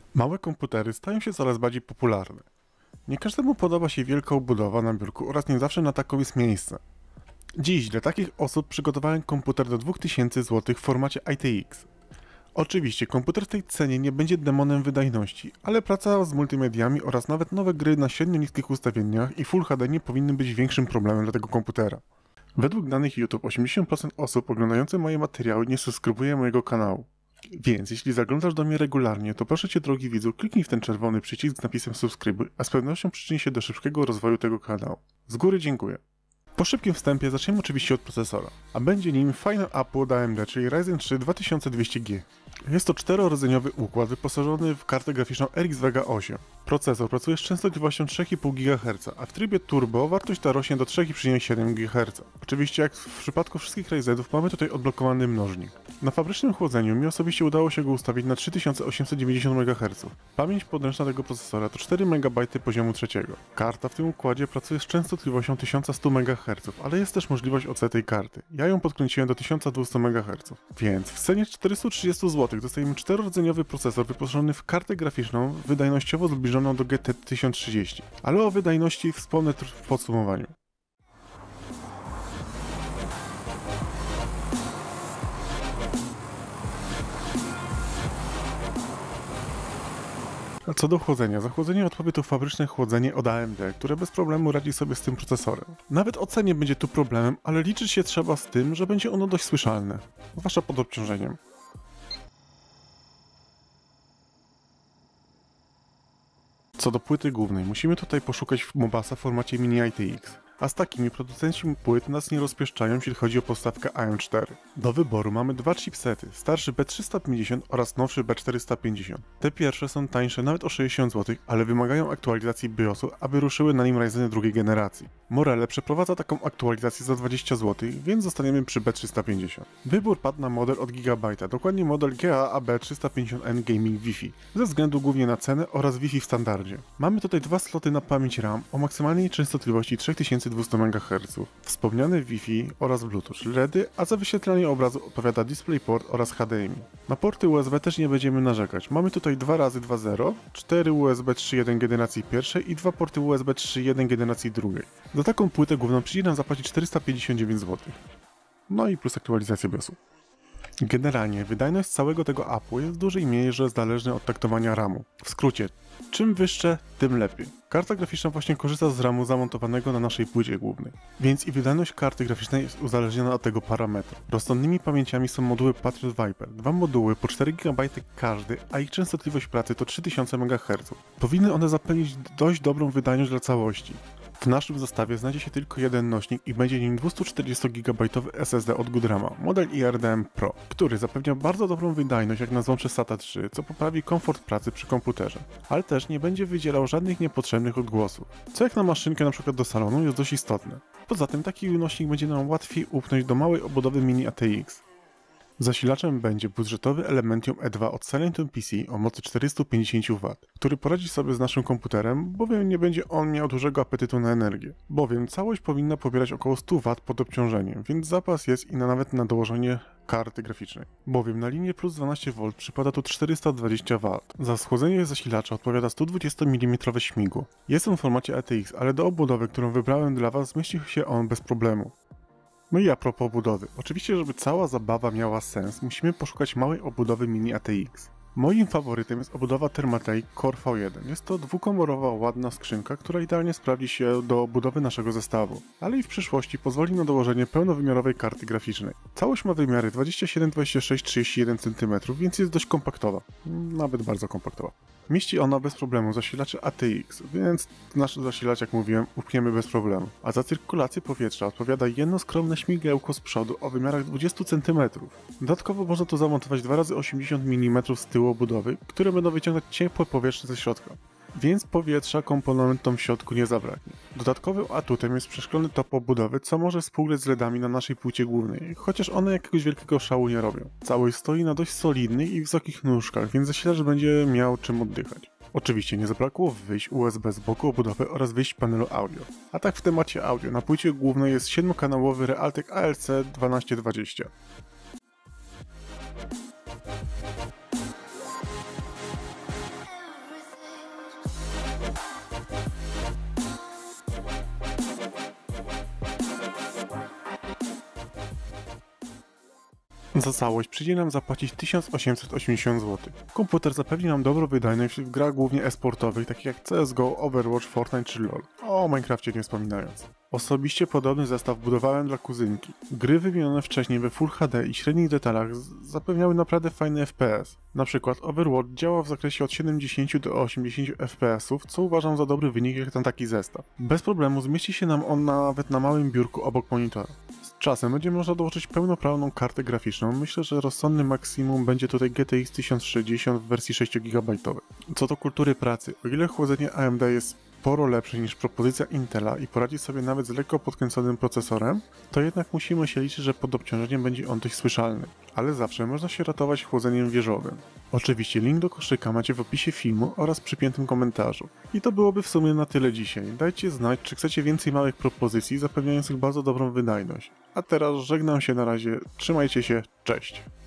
Małe komputery stają się coraz bardziej popularne. Nie każdemu podoba się wielka obudowa na biurku oraz nie zawsze na taką jest miejsce. Dziś dla takich osób przygotowałem komputer do 2000 zł w formacie ITX. Oczywiście komputer w tej cenie nie będzie demonem wydajności, ale praca z multimediami oraz nawet nowe gry na średnio niskich ustawieniach i Full HD nie powinny być większym problemem dla tego komputera. Według danych YouTube 80% osób oglądających moje materiały nie subskrybuje mojego kanału. Więc jeśli zaglądasz do mnie regularnie, to proszę Cię, drogi widzu, kliknij w ten czerwony przycisk z napisem subskrybuj, a z pewnością przyczyni się do szybkiego rozwoju tego kanału. Z góry dziękuję. Po szybkim wstępie zaczniemy oczywiście od procesora, a będzie nim Final Apple od AMD, czyli Ryzen 3 2200G. Jest to czterorodzeniowy układ wyposażony w kartę graficzną RX Vega 8. Procesor pracuje z częstotliwością 3,5 GHz, a w trybie turbo wartość ta rośnie do 3,7 GHz. Oczywiście jak w przypadku wszystkich Ryzenów mamy tutaj odblokowany mnożnik. Na fabrycznym chłodzeniu mi osobiście udało się go ustawić na 3890 MHz. Pamięć podręczna tego procesora to 4 MB poziomu trzeciego. Karta w tym układzie pracuje z częstotliwością 1100 MHz, ale jest też możliwość OC tej karty. Ja ją podkręciłem do 1200 MHz. Więc w cenie 430 zł dostajemy czterorodzeniowy procesor wyposażony w kartę graficzną wydajnościowo zbliżoną do GT 1030. Ale o wydajności wspomnę w podsumowaniu. A co do chłodzenia, za chłodzenie odpowie tu fabryczne chłodzenie od AMD, które bez problemu radzi sobie z tym procesorem. Nawet OC nie będzie tu problemem, ale liczyć się trzeba z tym, że będzie ono dość słyszalne, zwłaszcza pod obciążeniem. Co do płyty głównej, musimy tutaj poszukać w Mobasa w formacie Mini ITX. A z takimi producenci płyt nas nie rozpieszczają, jeśli chodzi o podstawkę AM4. Do wyboru mamy dwa chipsety, starszy B350 oraz nowszy B450. Te pierwsze są tańsze nawet o 60 zł, ale wymagają aktualizacji BIOSu, aby ruszyły na nim Ryzeny drugiej generacji. Morele przeprowadza taką aktualizację za 20 zł, więc zostaniemy przy B350. Wybór padł na model od Gigabyte'a, dokładnie model GAAB350N Gaming Wi-Fi, ze względu głównie na cenę oraz Wi-Fi w standardzie. Mamy tutaj dwa sloty na pamięć RAM o maksymalnej częstotliwości 3200 MHz, wspomniane Wi-Fi oraz Bluetooth, LEDy, a za wyświetlanie obrazu odpowiada DisplayPort oraz HDMI. Na porty USB też nie będziemy narzekać. Mamy tutaj 2x2.0, 4 USB 3.1 generacji pierwszej i 2 porty USB 3.1 generacji drugiej. Za taką płytę główną przyjdzie nam zapłacić 459 zł. No i plus aktualizacja BIOSu. Generalnie wydajność całego tego Apple jest w dużej mierze zależna od taktowania RAM-u. W skrócie, czym wyższe, tym lepiej. Karta graficzna właśnie korzysta z RAM-u zamontowanego na naszej płycie głównej, więc i wydajność karty graficznej jest uzależniona od tego parametru. Rozsądnymi pamięciami są moduły Patriot Viper, dwa moduły po 4 GB każdy, a ich częstotliwość pracy to 3000 MHz. Powinny one zapewnić dość dobrą wydajność dla całości. W naszym zestawie znajdzie się tylko jeden nośnik i będzie nim 240 GB SSD od Goodrama, model IRDM Pro, który zapewnia bardzo dobrą wydajność jak na złącze SATA 3, co poprawi komfort pracy przy komputerze, ale też nie będzie wydzielał żadnych niepotrzebnych odgłosów, co jak na maszynkę np. do salonu jest dość istotne. Poza tym taki nośnik będzie nam łatwiej upchnąć do małej obudowy Mini ATX. Zasilaczem będzie budżetowy Elementium E2 od Silentium PC o mocy 450 W, który poradzi sobie z naszym komputerem, bowiem nie będzie on miał dużego apetytu na energię. Bowiem całość powinna pobierać około 100 W pod obciążeniem, więc zapas jest i nawet na dołożenie karty graficznej. Bowiem na linię plus 12V przypada tu 420 W. Za schłodzenie zasilacza odpowiada 120 mm śmigło. Jest on w formacie ATX, ale do obudowy, którą wybrałem dla Was, zmieści się on bez problemu. No i a propos obudowy. Oczywiście, żeby cała zabawa miała sens, musimy poszukać małej obudowy Mini ATX. Moim faworytem jest obudowa Thermaltake Core V1. Jest to dwukomorowa, ładna skrzynka, która idealnie sprawdzi się do obudowy naszego zestawu, ale i w przyszłości pozwoli na dołożenie pełnowymiarowej karty graficznej. Całość ma wymiary 27, 26, 31 cm, więc jest dość kompaktowa. Nawet bardzo kompaktowa. Mieści ona bez problemu zasilacze ATX, więc nasz zasilacz, jak mówiłem, upchniemy bez problemu. A za cyrkulację powietrza odpowiada jedno skromne śmigiełko z przodu o wymiarach 20 cm. Dodatkowo można tu zamontować 2x80 mm z tyłu obudowy, które będą wyciągać ciepłe powietrze ze środka. Więc powietrza komponentom w środku nie zabraknie. Dodatkowym atutem jest przeszklony top obudowy, co może współgrać z LEDami na naszej płycie głównej, chociaż one jakiegoś wielkiego szału nie robią. Całość stoi na dość solidnych i wysokich nóżkach, więc zasilacz będzie miał czym oddychać. Oczywiście nie zabrakło wyjść USB z boku obudowy oraz wyjść panelu audio. A tak w temacie audio, na płycie głównej jest 7-kanałowy Realtek ALC 1220. Za całość przyjdzie nam zapłacić 1880 zł. Komputer zapewni nam dobrą wydajność w grach głównie e-sportowych, takich jak CSGO, Overwatch, Fortnite czy LoL. O Minecrafcie nie wspominając. Osobiście podobny zestaw budowałem dla kuzynki. Gry wymienione wcześniej we Full HD i średnich detalach zapewniały naprawdę fajny FPS. Na przykład Overwatch działa w zakresie od 70 do 80 FPS, co uważam za dobry wynik jak na taki zestaw. Bez problemu zmieści się nam on nawet na małym biurku obok monitora. Z czasem będzie można dołożyć pełnoprawną kartę graficzną. Myślę, że rozsądnym maksimum będzie tutaj GTX 1060 w wersji 6 GB. Co do kultury pracy, o ile chłodzenie AMD jest sporo lepsze niż propozycja Intela i poradzi sobie nawet z lekko podkręconym procesorem, to jednak musimy się liczyć, że pod obciążeniem będzie on dość słyszalny. Ale zawsze można się ratować chłodzeniem wieżowym. Oczywiście link do koszyka macie w opisie filmu oraz przypiętym komentarzu. I to byłoby w sumie na tyle dzisiaj. Dajcie znać, czy chcecie więcej małych propozycji zapewniających bardzo dobrą wydajność. A teraz żegnam się na razie, trzymajcie się, cześć!